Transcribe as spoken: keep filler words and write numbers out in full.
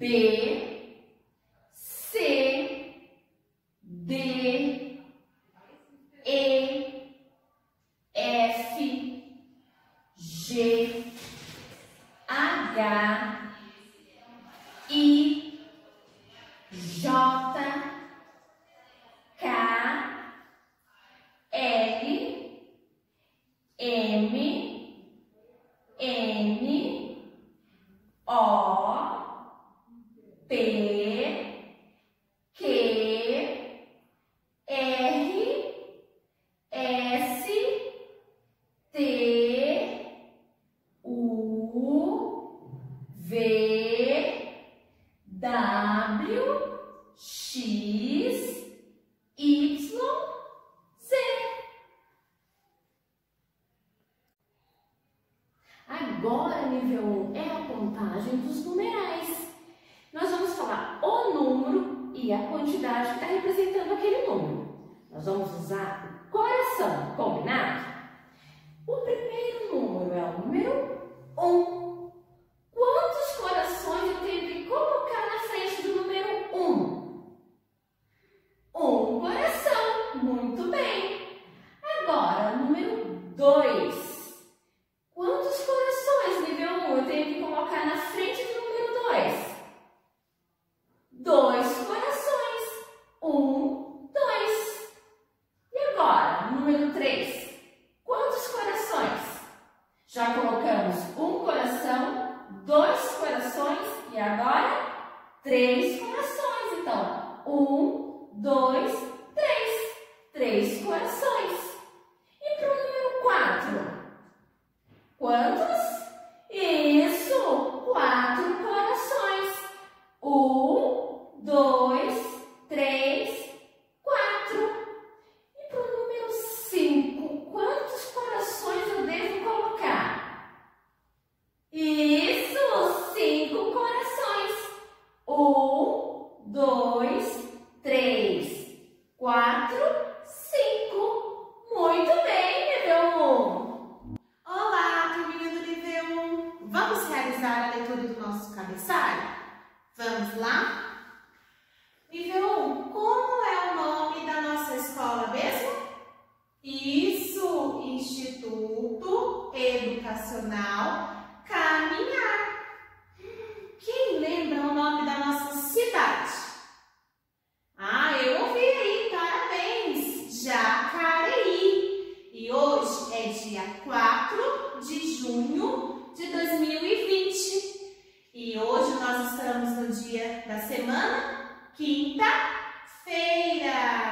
B, C, D, E, F, G, H, I, J, K, L, M, N, O, P, Q, R, S, T, U, V, W, X, Y, Z. Agora, nível um é a contagem dos numerais. Nós vamos falar o número e a quantidade que está representando aquele número. Nós vamos usar o coração, combinado? O primeiro número é o número um. Quantos corações eu tenho que colocar na frente do número um? Um coração. Muito bem. Agora, número dois. Quantos corações, nível um, eu tenho que colocar na frente do número dois? Dois corações. Um, dois. E agora, número três. Quantos corações? Já colocamos um coração, dois corações e agora três corações. Então, um, dois, três. Três corações. E para o número quatro? Quantos? Isso! Quatro corações. Um, dois, três, quatro. E para o número cinco, quantos corações eu devo colocar? Isso! Cinco corações. Um, dois, três, quatro, cinco. Muito bem, nível um. Olá, turminha do nível um. Vamos realizar a leitura do nosso cabeçalho? Vamos lá? Nível um, como é o nome da nossa escola mesmo? Isso, Instituto Educacional Caminhar. Quem lembra o nome da nossa cidade? Ah, eu ouvi aí, parabéns! Jacareí. E hoje é dia quatro de junho de dois mil e vinte. E hoje nós estamos no dia da semana quinta-feira.